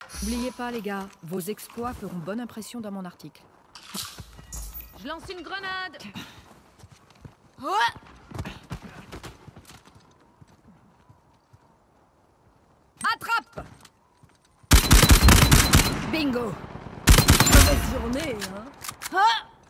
N'oubliez pas, les gars, vos exploits feront bonne impression dans mon article. Je lance une grenade. Attrape! Bingo! Mauvaise journée, hein?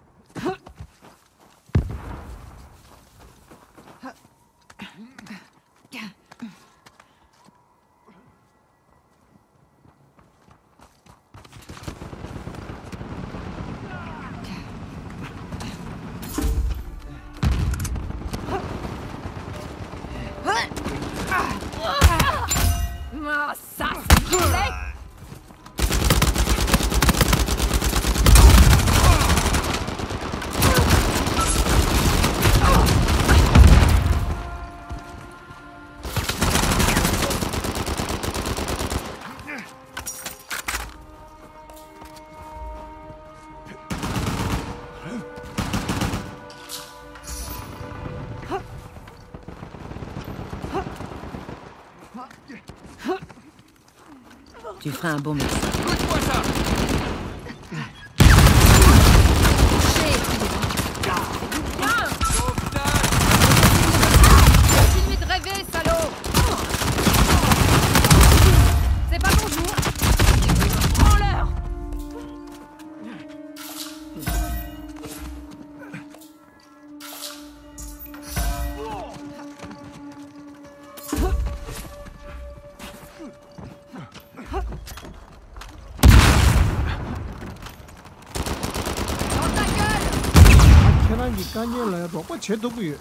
Ah, ça, c'est collègue! Tu feras un bon médecin. Écoute-moi ça! Continuez de rêver, salaud! C'est pas ton jour! Prends-leur! 이 간절해 봐. 쟤도 그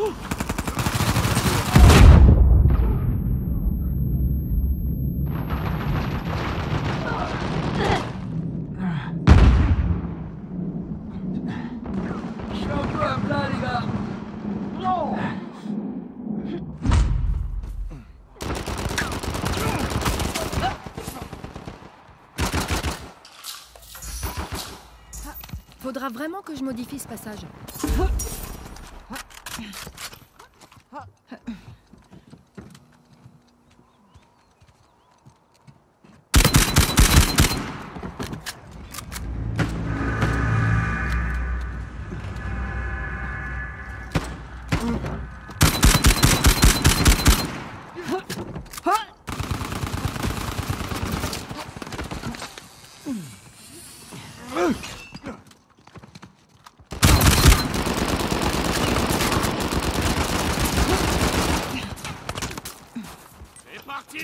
Faudra vraiment que je modifie ce passage. C'est parti!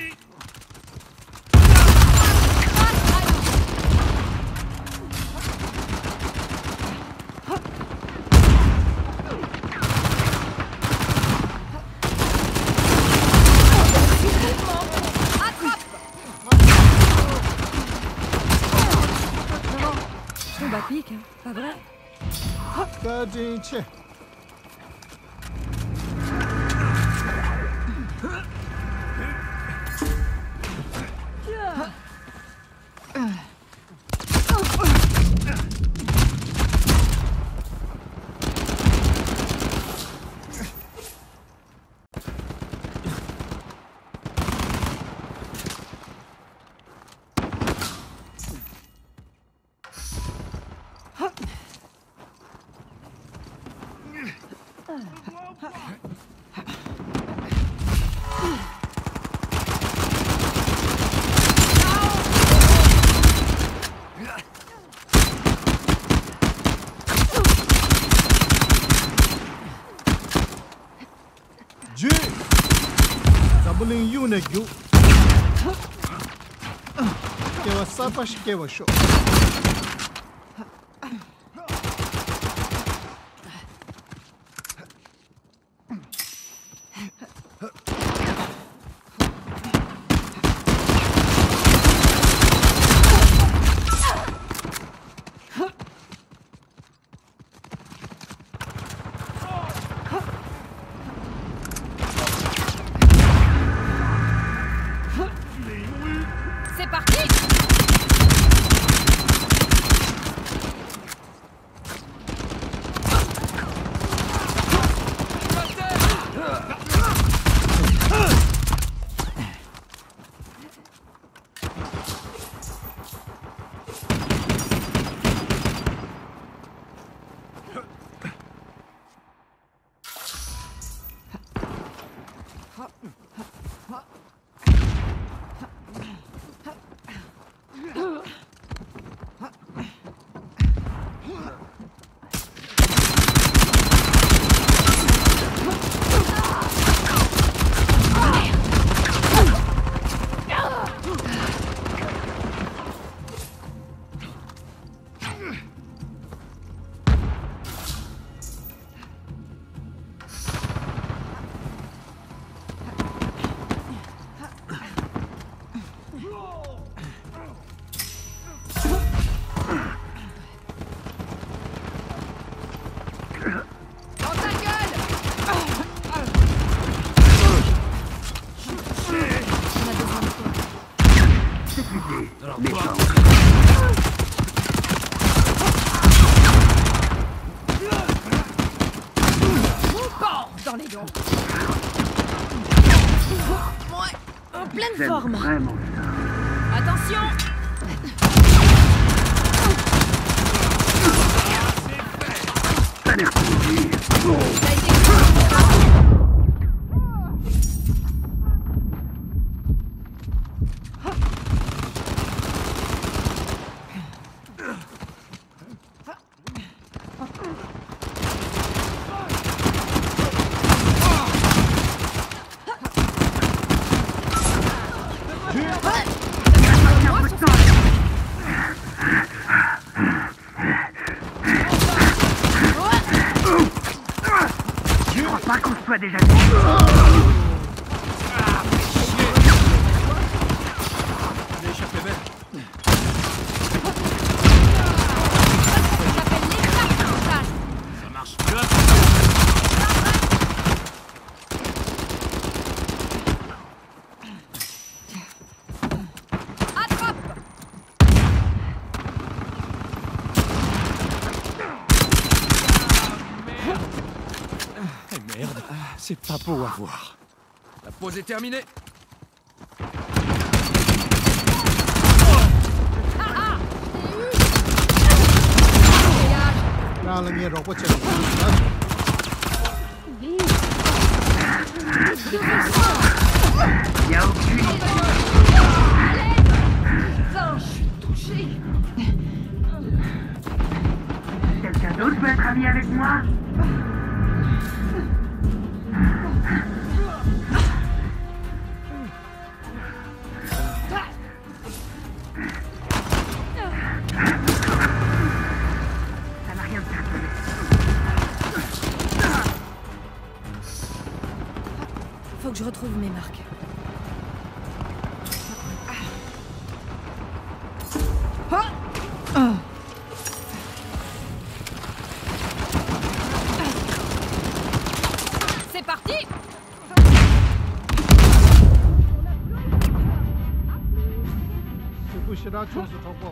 Tombe à pic, hein, pas vrai? 까진채 G Doubling unit you Kewa sapash kewa show C'est parti! Dans ta gueule! On a besoin de toi. Alors toi, Dans les dents. Ouais, en pleine forme. vraiment ça. Attention! Ça a l'air cool. T'as été Je crois pas qu'on soit déjà J'ai échappé belle. Ça marche mieux. Merde, c'est pas beau à voir. La pause est terminée. Ra là nghe rõ quá trời. Il y a aucune idée. Putain, je suis touchée. Quelqu'un d'autre veut être ami avec moi? Ça n'a rien de personnel. Faut que je retrouve mes marques. C'est parti! 这不是他就是逃跑。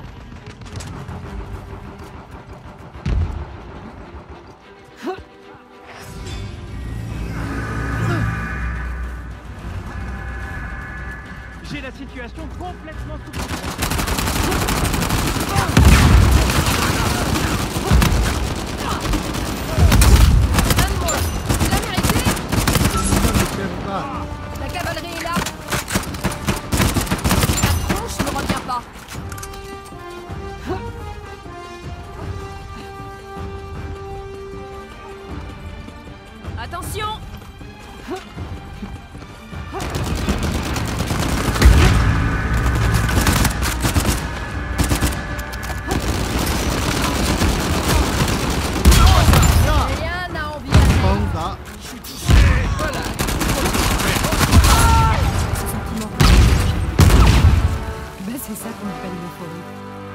J'ai la situation complètement sous contrôle. Donne-moi! Tu l'as mérité? Là. La cavalerie est là. La tronche ne revient pas. Attention! Rien à envier à elle. 帮打。 Ce sentiment. Ben, c'est ça qu'on appelle l'euphorie.